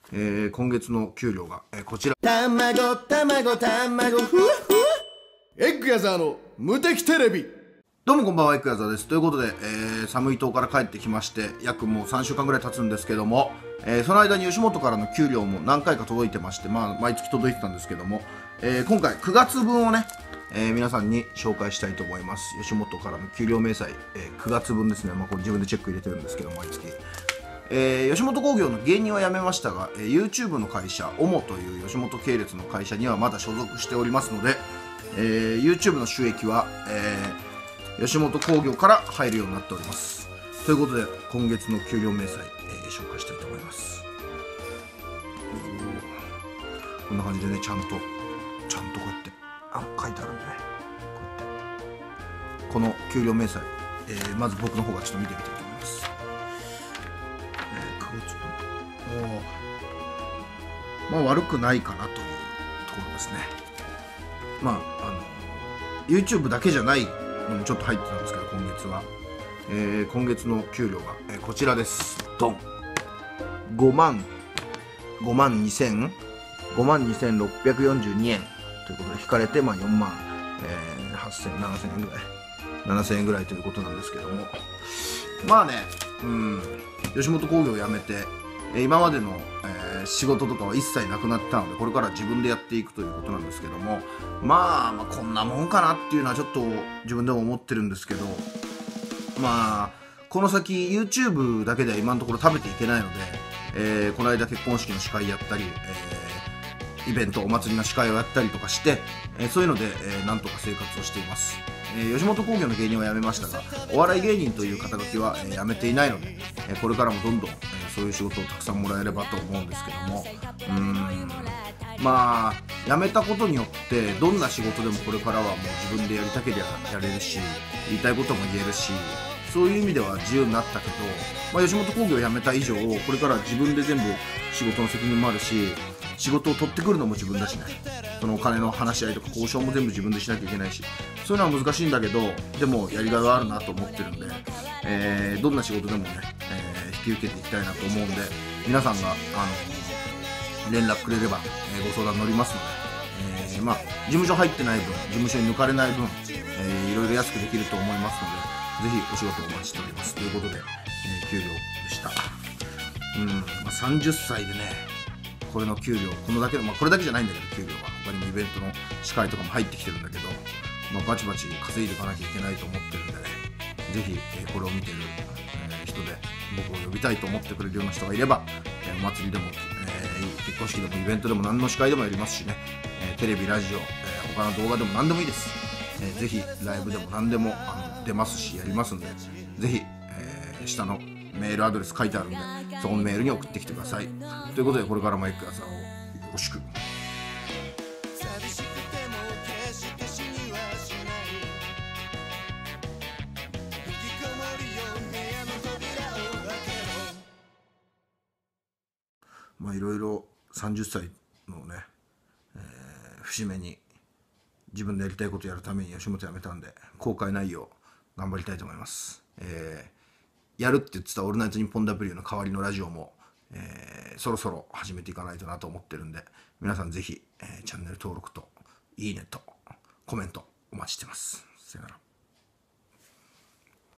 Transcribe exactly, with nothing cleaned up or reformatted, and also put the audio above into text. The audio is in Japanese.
えー、今月の給料が、えー、こちら。 たまごたまごたまごふわふわエッグヤザーの無敵テレビ。 どうもこんばんは、エッグヤザーです。ということで、えー、寒い島から帰ってきまして、約もうさんしゅうかんぐらい経つんですけども、えー、その間に吉本からの給料も何回か届いてまして、まあ、毎月届いてたんですけども、えー、今回くがつぶんをね、えー、皆さんに紹介したいと思います。吉本からの給料明細、えー、くがつぶんですね。まあ、これ自分でチェック入れてるんですけど、毎月。えー、吉本興業の芸人は辞めましたが、えー、YouTube の会社、オモという吉本系列の会社にはまだ所属しておりますので、えー、YouTube の収益は、えー、吉本興業から入るようになっております。ということで、今月の給料明細、えー、紹介したいと思います。こんな感じでね、ちゃんと、ちゃんとこうやって、あ、書いてあるんでね、こうやって。この給料明細、えー、まず僕の方がちょっと見てみたいと思います。まあ悪くないかなというところですね。まああの YouTube だけじゃないのもちょっと入ってたんですけど、今月は、えー、今月の給料が、えー、こちらです。ドン。ごまんごまんにせんごまんにせんろっぴゃくよんじゅうにえんということで引かれて、まあよんまん、えー、はっせんななせんえんぐらいななせんえんぐらいということなんですけども、まあね、うん吉本興業を辞めて今までの、えー、仕事とかは一切なくなったので、これから自分でやっていくということなんですけども、まあ、まあこんなもんかなっていうのはちょっと自分でも思ってるんですけど、まあこの先 YouTube だけでは今のところ食べていけないので、えー、この間結婚式の司会やったり、えー、イベントお祭りの司会をやったりとかして、えー、そういうので、えー、なんとか生活をしています。えー、吉本興業の芸人は辞めましたが、お笑い芸人という肩書きは、えー、辞めていないので、えー、これからもどんどん、えー、そういう仕事をたくさんもらえればと思うんですけども、うーんまあ辞めたことによってどんな仕事でもこれからはもう自分でやりたければやれるし、言いたいことも言えるし、そういう意味では自由になったけど、まあ、吉本興業を辞めた以上これから自分で全部仕事の責任もあるし、仕事を取ってくるのも自分だしね、そのお金の話し合いとか交渉も全部自分でしなきゃいけないし、そういうのは難しいんだけど、でもやりがいはあるなと思ってるんで、えー、どんな仕事でもね、えー、引き受けていきたいなと思うんで、皆さんがあの連絡くれれば、えー、ご相談乗りますので、えー、まあ事務所入ってない分、事務所に抜かれない分、えー、いろいろ安くできると思いますので、ぜひお仕事をお待ちしておりますということで、えー、給料でした。うん、まあ、さんじゅっさいでね、これの給料、このだけの、まあ、これだけじゃないんだけど、給料は他にもイベントの司会とかも入ってきてるんだけど、まあ、バチバチ稼いでいかなきゃいけないと思ってるんでね、ぜひ、えー、これを見てる、えー、人で僕を呼びたいと思ってくれるような人がいれば、えー、お祭りでも、えー、結婚式でもイベントでも何の司会でもやりますしね、えー、テレビ、ラジオ、えー、他の動画でも何でもいいです。えー、ぜひライブでも何でもあの出ますしやりますんで、ぜひ、えー、下のメールアドレス書いてあるんで、そこのメールに送ってきてください。ということで、これからもエッグヤザーをよろしく。まあいろいろさんじゅっさいのね、えー、節目に自分でやりたいことやるために吉本辞めたんで、後悔ないよう頑張りたいと思います。えー、やるって言ってたオールナイトニッポン ダブリュー の代わりのラジオも、えー、そろそろ始めていかないとなと思ってるんで、皆さんぜひ、えー、チャンネル登録といいねとコメントお待ちしてます。さよなら。